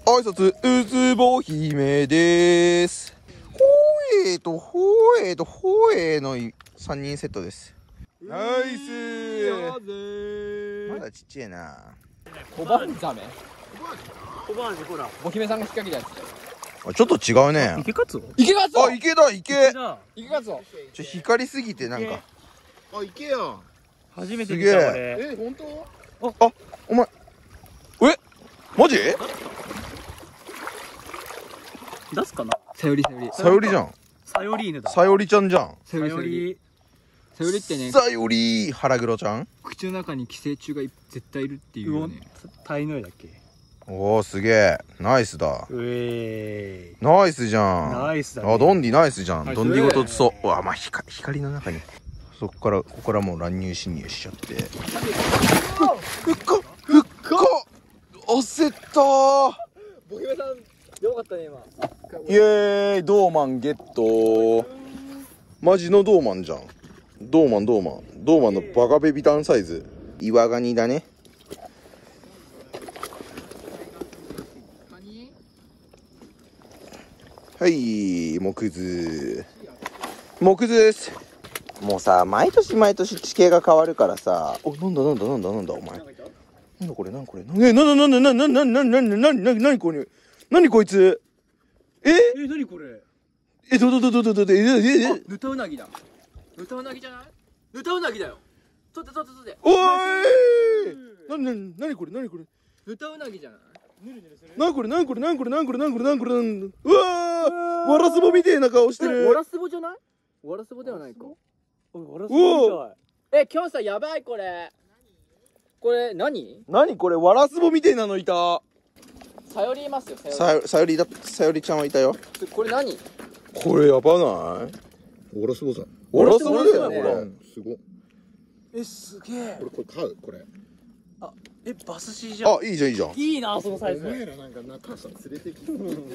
挨拶、うつぼ姫でーす。ほえーと、ほえーと、ほえーの3人セットです。ナイスー。まだちっちゃいな。 コバンザメ。 コバンジほら。 お姫さんが引っ掛けたやつ。 あ、ちょっと違うね。 池カツオ？ 池カツオ。 あ、池だ、池。 池カツオ。 光りすぎてなんか。 あ、池やん。 初めて見た俺。 本当？ あ、お前。マジ？ 出すかな？ さよりさより。 さよりじゃん。 サヨリーヌだ。 さよりちゃんじゃん。 さよりさより。さよりってね、 さより腹黒ちゃん。 口の中に寄生虫が絶対いるっていうよね。 タイノイだっけ？ おー、すげえ。ナイスだ。 うえー。 ナイスじゃん。 ナイスだね。 あ、ドンディナイスじゃん。 ナイスドンディごとそう。うわ、まあ、光の中に。ここからもう乱入侵入しちゃって。ふっか焦ったー。 ボケメさんよかったね今。 イエーイ、ドーマンゲット。マジのドーマンじゃん。ドーマンのバカベビタンサイズ。岩ガニだね。はい、木図です。もうさ、毎年地形が変わるからさ。お、なんだお前。なんだこれ。何これ。何こいつ。 何これ？ ヌタウナギだ。ヌタウナギじゃない？ヌタウナギだよ。取って。 おーい。何これ。 ヌタウナギじゃない？ 何これ。うわー、ワラスボみてえな顔してる。 ワラスボじゃない？ワラスボではないか。 ワラスボみたい。 今日さやばいこれ。これ何これ、ワラスボみてえなのいた。 さよりいますよ。 さよりちゃんはいたよ。 これ何？ これやばない？ ワラスボじゃん。 ワラスボだよこワラスボだよれ。 ねすごい。 すげえ。 これ買うこれ。 バスシーじゃん。 あ、いいじゃん。 いいなそのサイズ。 お前らなんか中さん連れてきて。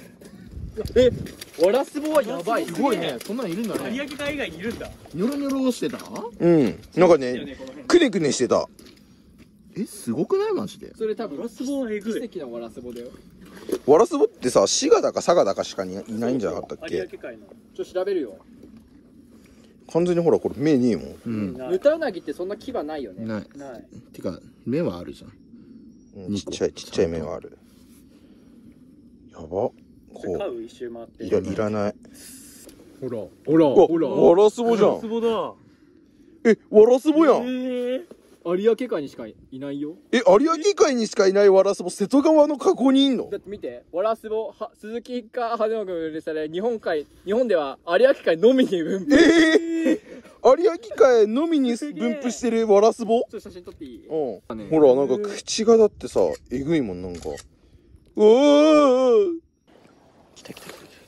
ワラスボはやばい。 すごいね。そんなんいるんだね。 有明海以外にいるんだ。 ニョロニョロしてた？ うん。なんかね、くねくねしてた。 すごくないマジで？ それ多分ワラスボはえぐい。 奇跡のワラスボだよ。 ワラスボってさ、滋賀だか佐賀だかしかいないんじゃなかったっけ？ 有明海の。 調べるよ。 完全にほら、これ目ねえもん。 うん。 ヌタウナギってそんな牙ないよね。 ない。 ない。 てか目はあるじゃん。 うん、ちっちゃい目がある。やば。こ買う一周回って。 いらない。 ほら。 ワラスボじゃワラスん。 ボだ。 ワラスボやん。 有明海にしかいないよ。 有明海にしかいないワラスボ、瀬戸川の河口にいんの？ だって見て、ワラスボは鈴木か初めて分類され、日本では有明海のみに分布。 有明海のみに分布してるワラスボ？ ちょっと写真撮っていい？ うん。ほら、なんか口がだってさ、えぐいもん、なんか。うわー。来た。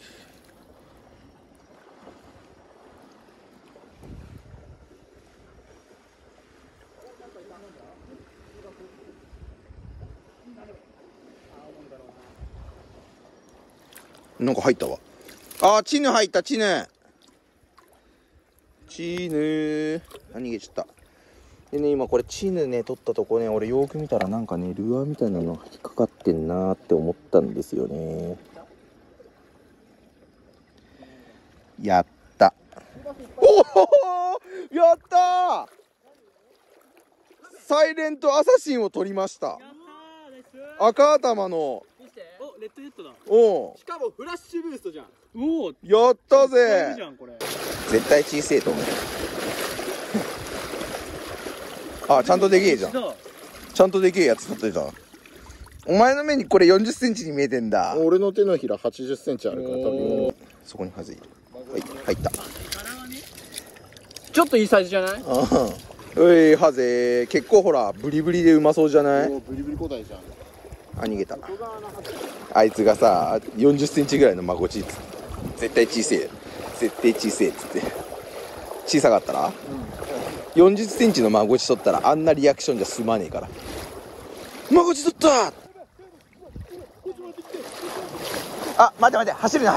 なんか入ったわ。あ、チヌ入った、チヌ。逃げちゃった。でね、今これチヌね、取ったとこね、俺よーく見たらなんかね、ルアーみたいなのが引っかかってんなーって思ったんですよね。やった。おお、やったー。サイレントアサシンを取りました。赤頭の。 見て。 お、レッドヘッドだ。 おしかもフラッシュブーストじゃん。 おお。 やったぜ。 じゃんこれ。 絶対小せえと思う。あ、ちゃんとでけえじゃん。ちゃんとでけえやつ取ってた。お前の目にこれ40センチに見えてんだ。 俺の手のひら80センチあるから多分。 そこにはずい。はい、入った。 ちょっといいサイズじゃない？ うい、はぜー。結構ほら、ブリブリでうまそうじゃない？ ブリブリ古代じゃん。 あ、逃げた。あいつがさ、40センチぐらいのマゴチっつって。絶対小せえ。絶対小せえっつって。小さかったら、40センチのマゴチ取ったらあんなリアクションじゃ済まねえから。マゴチ取った。あ、待て、走るな。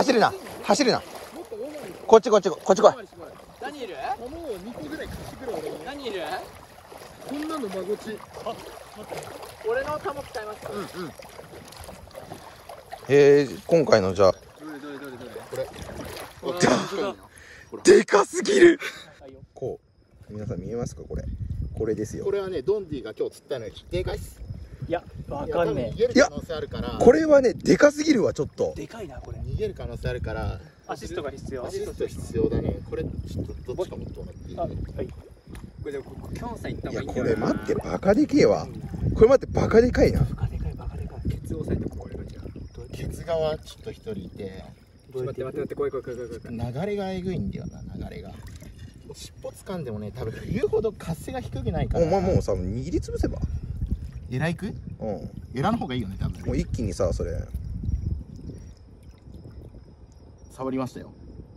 こっち来い。 何いる？ もう2個ぐらい貸してくれ俺に。 何いる？ こんなのマゴチ。 俺のタモ使いますか？ 今回のじゃあどれどれどれどれこれでかすぎる。こう皆さん見えますか？これですよ。 これはねドンディが今日釣ったのよ。でかいっす。 いやわかんね逃げる可能性あるから。 これはねでかすぎるわちょっと。 でかいなこれ。 逃げる可能性あるからアシストが必要。 アシスト必要だね。これちょっとどっちか持ってもらっていい？ はい。 これでもここキョンさん行ったいや方がいいんだよな。 これ待ってバカでけえわ。これ待ってバカでかいな。 バカでかいバカでかい。 ケツを押さえてこれがじゃあ。 ケツ側ちょっと一人いて待って待って待って、怖い怖い怖い怖い怖い。 流れがえぐいんだよな。流れが尻尾掴んでもね多分言うほど活性が低くないからお前もうさ握りつぶせば。 エラいく？ うんエラの方がいいよね多分。 もう一気にさそれ触りましたよ。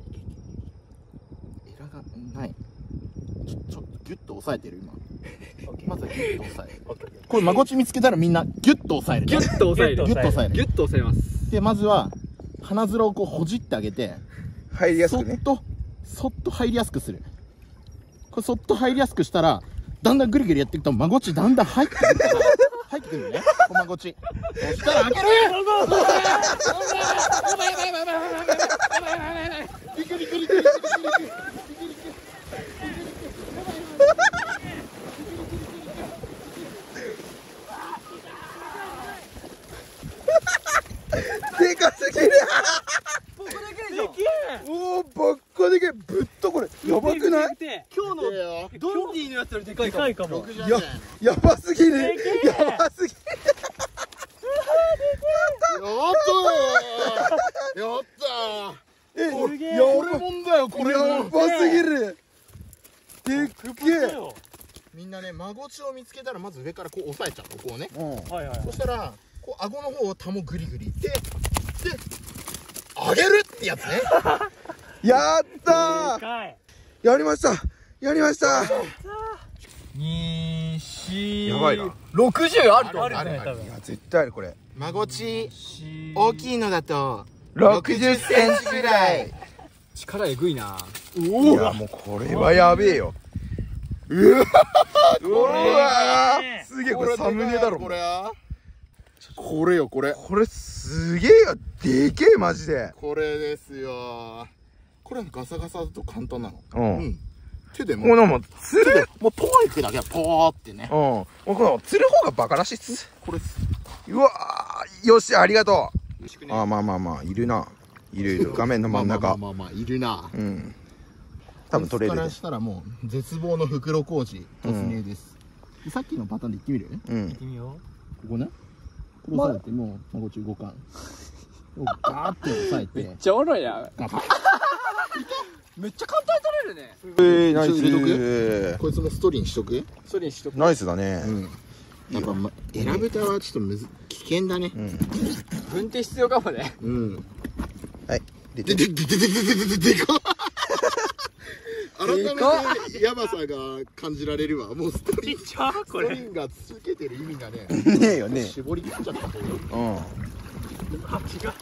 エラがない。ちょっとギュッと押さえてる今。まずはギュッと押さえる。これマゴチ見つけたらみんなギュッと押さえる。 ギュッと押さえる。 ギュッと押さえる。 ギュッと押さえます。 でまずは鼻面をこうほじってあげて、 入りやすくね。 そっと入りやすくする。これそっと入りやすくしたらだんだんグリグリやっていくとマゴチだんだん入ってくるから入ってくるよね。マゴチそしたら開ける。 でかすぎる。 ここだけでしょ。 おおばっかでけえ。ぶっとこれやばくない？ 今日のドンディのやつよりでかいかも。 でかいかも。 やばすぎる。やばすぎる。 やったえすげえやこれもんだよこれやばすぎる。でっけえ。 みんなねマゴチを見つけたらまず上からこう押さえちゃう。ここをね。 はいはい。 そしたらこう顎の方をタモグリグリで上げるってやつね。 やったー。 かい。 やりました。やりました。 やばいな。 60あると。 あるね多分い。や絶対あるこれ。 マゴチ大きいのだと 60センチぐらい。 力えぐいな。 いやもうこれはやべえよ。うわーすげえこれサムネだろ。 これよこれこれすげえよ。でけえマジで。 これですよ。これガサガサだと簡単なの。 うん手でもうもう釣る。 もうポーいくだけはポーってね。 もうこの釣る方がバカらしいっす。 これうわーよしありがとう。あまあまあまあいるな。いるいる画面の真ん中。 まあいるな。 うん多分取れるで。 からしたらもう絶望の袋小路突入です。さっきのパターンでいってみる？ うん行ってみよここね。これ押さえてもうマゴチ動かん。ガーって押さえて。 めっちゃおもろいな。 ガバッ。 めっちゃ簡単に取れるね。 ナイ入れとス。 こいつもストーリーにしとく？ それにしとく。 ナイスだね。 やっぱエラブタはちょっと危険だね。 軍手必要かもね。 はい出てでかっ。改めてヤバさが感じられるわ。もうストーリーう。ちゃうこれ。 が続けてる意味がね、 ねえよね。 絞り切っちゃったと思う。 うんあ違う。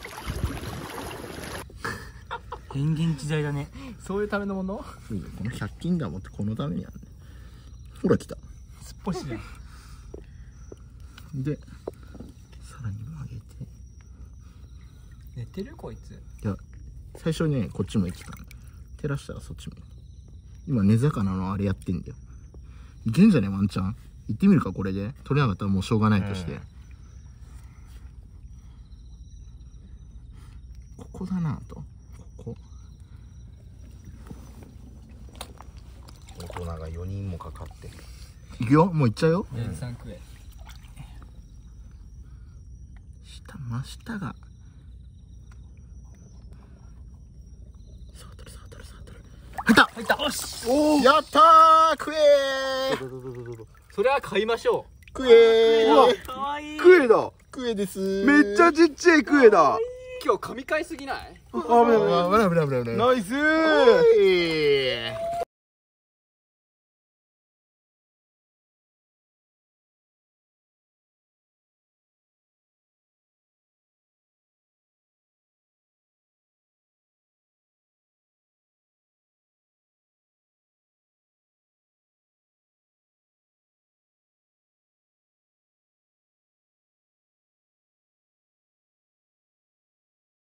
変幻自在だね。 そういうためのもの？ この100均玉ってこのためにあるね。ほら来た。 すっぽしじゃん。 でさらに曲げて。 寝てるこいつ。 いや最初ねこっちも行ってたの。照らしたらそっちも。今根魚のあれやってんだよ。いけんじゃねワンチャン。行ってみるかこれで。取れなかったらもうしょうがないとして。ここだなと。ここ。 大人が4人もかかって。 いくよ。もう行っちゃうよ。 3食え。 真下が。入ったよし。 おーやったー食えーそれは買いましょ食えーかわいい。 クエだ。 食えですめっちゃちっちゃいクエだ。 う。今日噛み替えすぎない？ 危ない危ない危ない危ない。 ナイスー。 はい